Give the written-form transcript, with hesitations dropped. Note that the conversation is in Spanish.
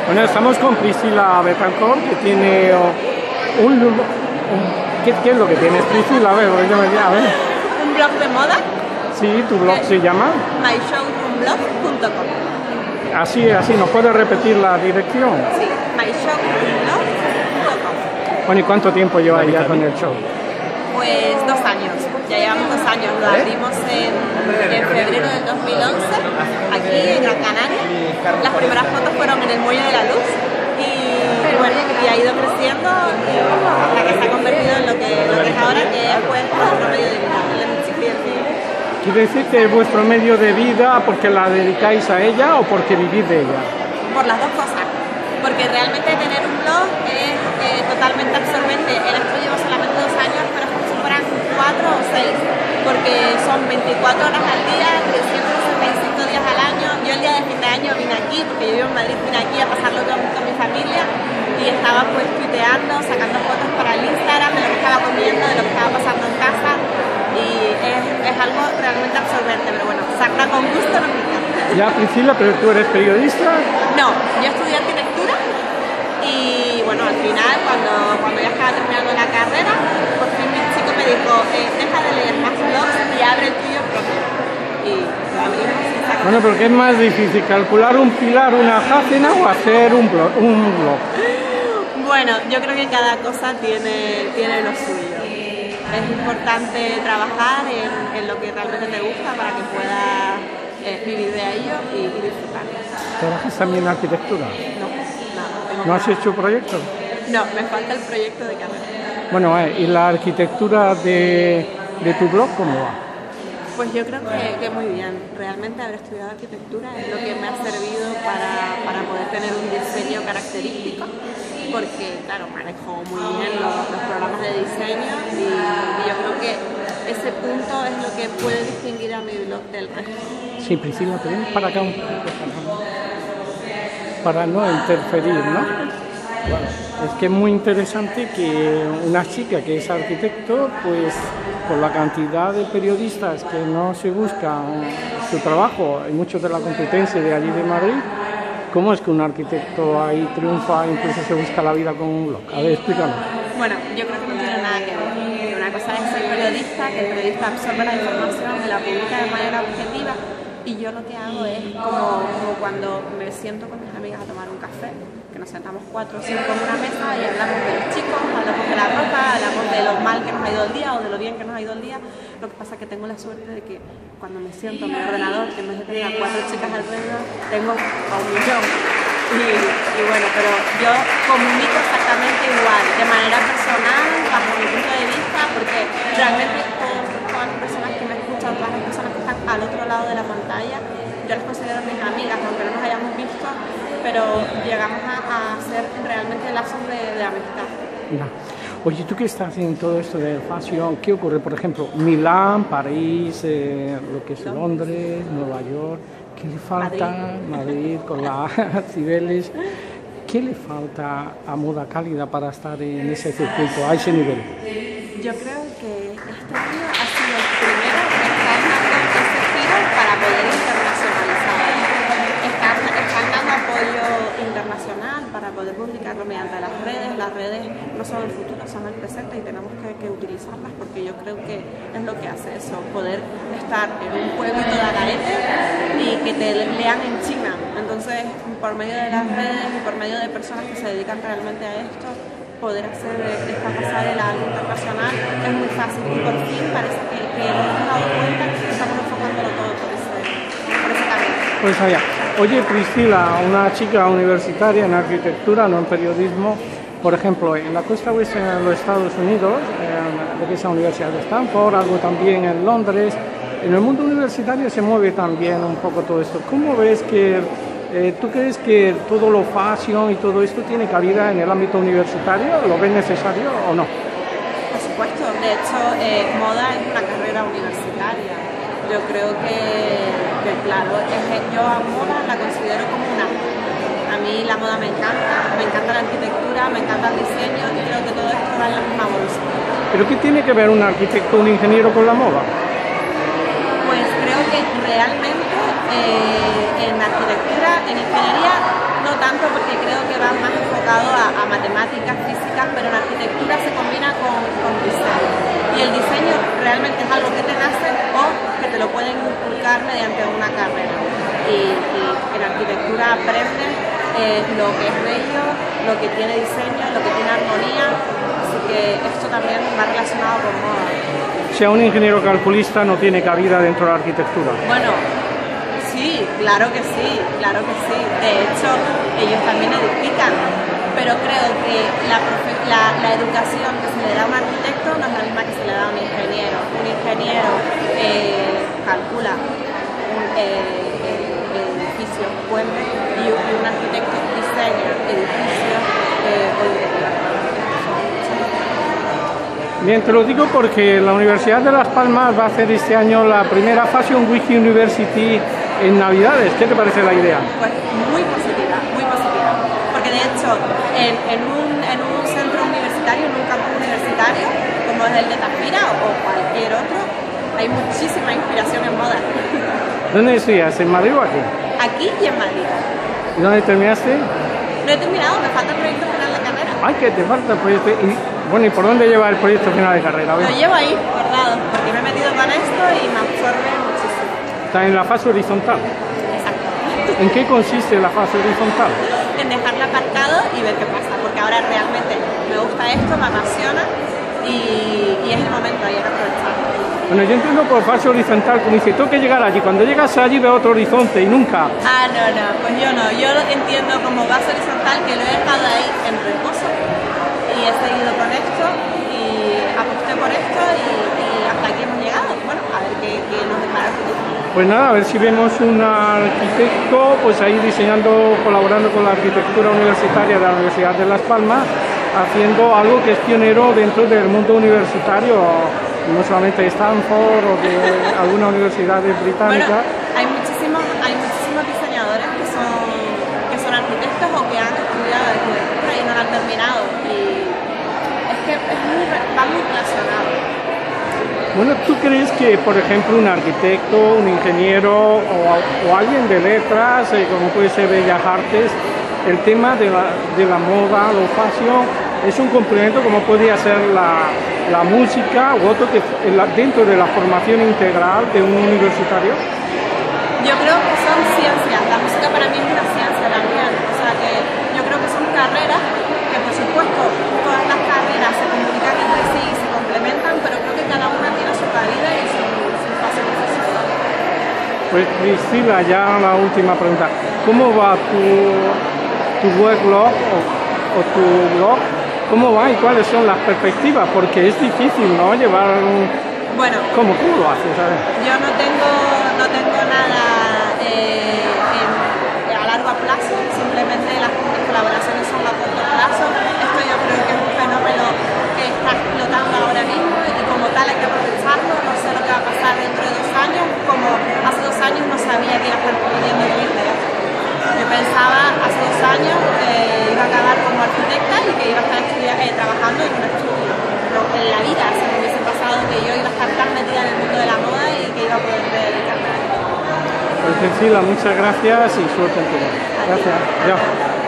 Bueno, estamos con Priscila Betancourt, que tiene ¿qué es lo que tienes, Priscila? A ver. Un blog de moda. Sí, tu blog se llama myshowroomblog.com. Así, ¿nos puedes repetir la dirección? Sí, myshowroomblog.com. Bueno, ¿y cuánto tiempo llevas ya con el show? Pues 2 años, ya llevamos 2 años, lo abrimos en febrero del 2011, aquí en Gran Canaria. Las primeras fotos fueron en el Muelle de la Luz y bueno, y ha ido creciendo hasta que se ha convertido en lo que es ahora, que es pues nuestro medio de vida, el Chiquillo. ¿Quiere decir que es vuestro medio de vida porque la dedicáis a ella o porque vivís de ella? Por las dos cosas, porque realmente tener un blog es totalmente absorbente. En esto llevo solamente 2 años, pero es como si fueran 4 o 6, porque son 24 horas al día, 365 días al año. Yo el día de fin de año vine aquí, porque yo vivo en Madrid, vine aquí a pasarlo con mi familia y estaba pues tuiteando, sacando fotos para el Instagram de lo que estaba comiendo, de lo que estaba pasando en casa, y es algo realmente absorbente, pero bueno, sacar con gusto no me encanta. Ya, Priscila, pero tú eres periodista. No, yo estudié arquitectura y bueno, al final, cuando ya estaba terminando la carrera, por fin mi chico me dijo, deja de leer más blogs y abre el tuyo propio. Y lo abrimos y sacamos. Bueno, pero ¿qué es más difícil, calcular un pilar, una jácena o hacer un blog? Bueno, yo creo que cada cosa tiene lo suyo. Es importante trabajar en lo que realmente te gusta para que puedas vivir de ello y disfrutar. ¿Trabajas también en arquitectura? No, ¿No has hecho proyectos? No, me falta el proyecto de carrera. Bueno, ¿y la arquitectura de tu blog cómo va? Pues yo creo que muy bien. Realmente haber estudiado arquitectura es lo que me ha servido para poder tener un diseño característico, porque claro, manejo muy bien los programas de diseño y yo creo que ese punto es lo que puede distinguir a mi blog del resto. Sí, Priscila, te vienes para acá un poquito para no interferir, ¿no? Bueno, es que es muy interesante que una chica que es arquitecto, pues por la cantidad de periodistas que no se buscan su trabajo, hay muchos de la competencia de allí de Madrid, ¿cómo es que un arquitecto ahí triunfa, incluso se busca la vida con un blog? A ver, explícanos. Bueno, yo creo que no tiene nada que ver. Una cosa es ser periodista, que el periodista absorbe la información, me la publica de manera objetiva, y yo lo que hago es como cuando me siento con mis amigas a tomar un café, que nos sentamos 4 o 5 en una mesa y hablamos de los chicos, hablamos de la ropa, hablamos de lo mal que nos ha ido el día o de lo bien que nos ha ido el día. Lo que pasa es que tengo la suerte de que cuando me siento en mi ordenador, que en vez de tener a 4 chicas alrededor, tengo a 1 millón. Y bueno, pero yo comunico exactamente igual, de manera personal, bajo mi punto de vista, porque realmente todas las personas que me escuchan, todas las personas que están al otro lado de la pantalla, yo las considero mis amigas, aunque no nos hayamos visto, pero llegamos a ser realmente lazos de amistad. No. Oye, tú que estás en todo esto de fashion, ¿qué ocurre? Por ejemplo, Milán, París, lo que es Londres, Nueva York, ¿qué le falta? Madrid con las Cibeles. ¿Qué le falta a Moda Cálida para estar en ese circuito, a ese nivel? Yo creo que este año ha sido el primero que está dando ese giro para poder internacionalizar. Están dando apoyo internacional para poder publicarlo mediante las redes. Las redes no son el futuro, son el presente y tenemos que utilizarlas, porque yo creo que es lo que hace eso, poder estar en un pueblito de Agaete y que te lean en China. Entonces, por medio de las redes y por medio de personas que se dedican realmente a esto, poder hacer esta pasarela algo internacional es muy fácil, y por fin parece que nos hemos dado cuenta que estamos enfocándolo todo por ese camino. Pues allá. Oye, Priscila, una chica universitaria en arquitectura, no en periodismo, por ejemplo, en la costa oeste de los Estados Unidos, en esa Universidad de Stanford, algo también en Londres, en el mundo universitario se mueve también un poco todo esto. ¿Cómo ves que ¿tú crees que todo lo fashion y todo esto tiene cabida en el ámbito universitario? ¿Lo ves necesario o no? Por supuesto, de hecho, moda es una carrera universitaria. Yo creo que claro, yo a moda la considero como un arte. A mí la moda me encanta la arquitectura, me encanta el diseño, y creo que todo esto va en la misma bolsa. ¿Pero qué tiene que ver un arquitecto o un ingeniero con la moda? Pues creo que realmente en arquitectura, en ingeniería, no tanto, porque creo matemáticas, físicas, pero en arquitectura se combina con diseño. Y el diseño realmente es algo que te nace o que te lo pueden inculcar mediante una carrera. Y en arquitectura aprendes lo que es bello, lo que tiene diseño, lo que tiene armonía, así que esto también va relacionado con moda. O sea, un ingeniero calculista no tiene cabida dentro de la arquitectura. Bueno, sí, claro que sí, claro que sí. De hecho, ellos también edifican, pero creo que la educación que se le da a un arquitecto no es la misma que se le da a un ingeniero. Un ingeniero calcula edificios, puentes, y un arquitecto diseña edificios o interiores. Bien, te lo digo porque la Universidad de Las Palmas va a hacer este año la primera Fashion Week University en Navidades. ¿Qué te parece la idea? Pues muy positiva, porque de hecho en un centro universitario, en un campus universitario, como es el de Tafira o cualquier otro, hay muchísima inspiración en moda. ¿Dónde estudias? ¿En Madrid o aquí? Aquí y en Madrid. ¿Y dónde terminaste? No he terminado, me falta el proyecto final de carrera. Ay, que te falta el proyecto. Bueno, ¿y por dónde lleva el proyecto final de carrera? Lo llevo ahí, guardado, porque me he metido con esto y me absorbe muchísimo. Está en la fase horizontal. Exacto. ¿En qué consiste la fase horizontal? En dejarlo aparcado y ver qué pasa, porque ahora realmente me gusta esto, me apasiona y es el momento, hay que aprovecharlo. Bueno, yo entiendo por fase horizontal, como dice, tengo que llegar allí. Cuando llegas allí veo otro horizonte y nunca. Ah, no, pues yo no. Yo lo entiendo como base horizontal, que lo he dejado ahí en reposo y he seguido con esto y aposté por esto y hasta aquí hemos llegado. Bueno, a ver qué nos depara el futuro. Pues nada, a ver si vemos un arquitecto pues ahí diseñando, colaborando con la arquitectura universitaria de la Universidad de Las Palmas, haciendo algo que es pionero dentro del mundo universitario, no solamente de Stanford o de alguna universidad británica. Bueno, hay muchísimos diseñadores que son arquitectos o que han estudiado arquitectura y no lo han terminado, y es que va muy relacionado. Bueno, ¿tú crees que, por ejemplo, un arquitecto, un ingeniero o alguien de letras, como puede ser Bellas Artes, el tema de la moda, lo fashion, es un complemento como podría ser la música u otro que dentro de la formación integral de un universitario? Yo creo que son ciencias, la música para mí es una ciencia también, o sea que yo creo que son carreras que por supuesto todas las carreras se comunican entre sí y se complementan, pero creo que cada una tiene su cabida y su fase profesional. Pues Priscila, ya la última pregunta, ¿cómo va tu weblog o tu blog? ¿Cómo va y cuáles son las perspectivas? Porque es difícil, ¿no? Llevar un... Bueno, ¿Cómo tú lo haces? ¿Sabes? Yo no tengo nada a largo plazo, simplemente las colaboraciones son a corto plazo. Esto yo creo que es un fenómeno que está explotando ahora mismo y como tal hay que aprovecharlo. No sé lo que va a pasar dentro de 2 años, como hace 2 años no sabía que iba a estar pudiendo vivir de esto. Yo pensaba hace 2 años que iba a acabar como arquitecta y que iba a estar trabajando en un estudio. No, en la vida se me hubiese pasado que yo iba a estar tan metida en el mundo de la moda y que iba a poder dedicarme a esto. Pues Priscila, muchas gracias y suerte en tu vida. Gracias. Ya.